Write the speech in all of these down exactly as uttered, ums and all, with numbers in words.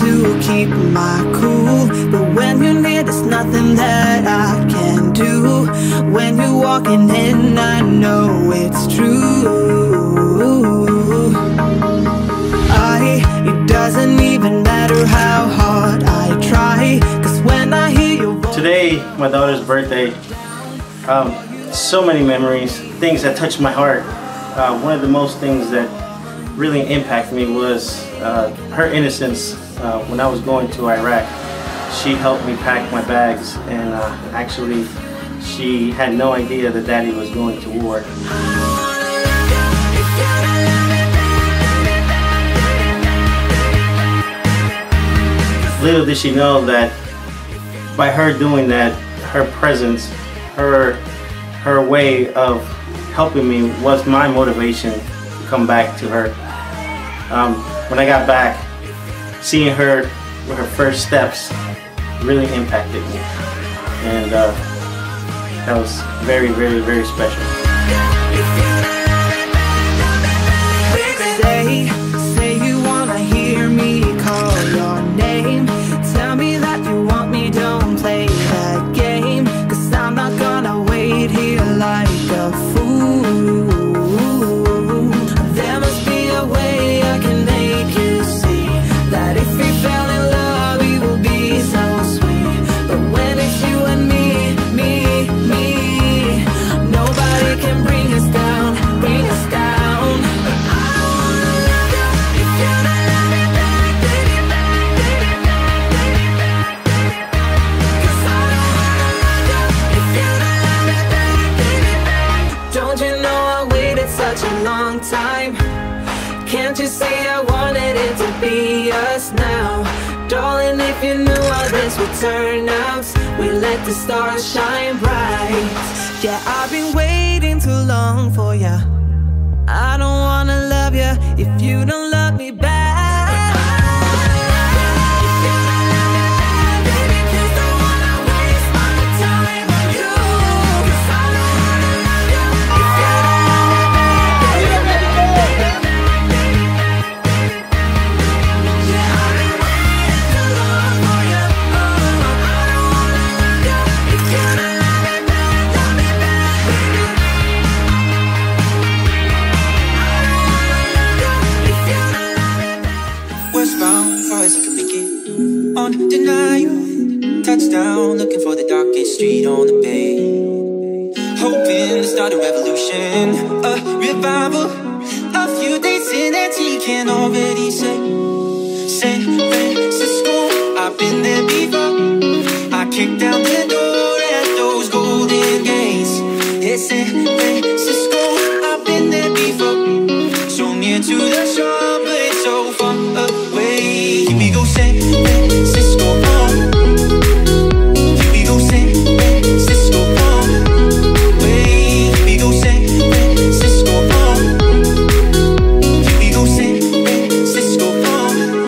to keep my cool, but when you're near, there's nothing that I can do. When you're walking in, I know it's true. I, it doesn't even matter how hard I try, cause when I hear your voice. Today, my daughter's birthday. Um, so many memories, things that touched my heart. Uh, one of the most things that really impacted me was uh, her innocence uh, when I was going to Iraq. She helped me pack my bags, and uh, actually she had no idea that Daddy was going to war. Little did she know that by her doing that, her presence, her, her way of helping me was my motivation to come back to her. Um, when I got back, seeing her with her first steps really impacted me, and uh, that was very, very, very special. Say, say you wanna hear me call your name. Tell me that you want me, don't play that game, cause I'm not gonna wait here like a fool. There must be a way I can make you see that if we fell in love, we will be so sweet. But when it's you and me, me, me, nobody can bring us down, bring us down. Such a long time. Can't you see I wanted it to be us now? Darling, if you knew how this would turn out, we let the stars shine bright. Yeah, I've been waiting too long for ya. I don't wanna love ya if you don't love me back. Undeniable, touchdown, looking for the darkest street on the bay. Hoping to start a revolution, a revival. A few days in and he can already say San Francisco, I've been there before. I kicked down the door at those golden gates. Yeah, San Francisco, I've been there before. So near to the shore, but it's so far away. Here we go, San Francisco, oh. Here we go, San Francisco, oh. Way, here we go, San Francisco, oh. Here we go, San Francisco, oh.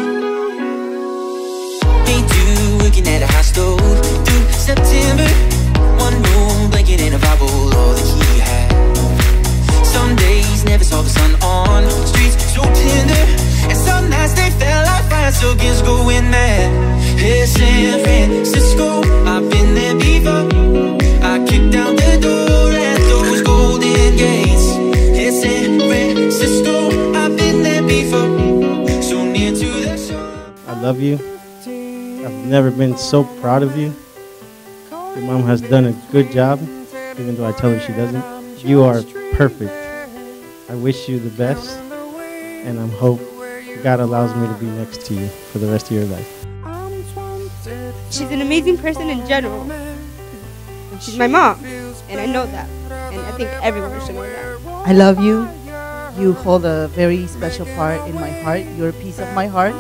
Hey, dude, working at a hostel through September. One room, blanket and a Bible, all that he had. Some days never saw the sun on streets so tender, and some nights they felt like fire, so kids going mad. Hey, San Francisco, I've been there before. I kicked down the door at those golden gates. Hey, San Francisco, I've been there before. So near to the shore. I love you. I've never been so proud of you. Your mom has done a good job, even though I tell her she doesn't. You are perfect. I wish you the best, and I hope God allows me to be next to you for the rest of your life. She's an amazing person in general. She's my mom, and I know that, and I think everyone should know that. I love you. You hold a very special part in my heart. You're a piece of my heart.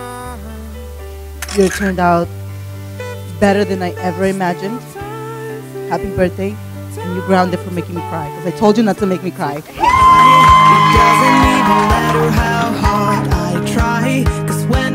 You turned out better than I ever imagined. Happy birthday, and you're grounded for making me cry, because I told you not to make me cry. It doesn't even matter how hard I try, cause when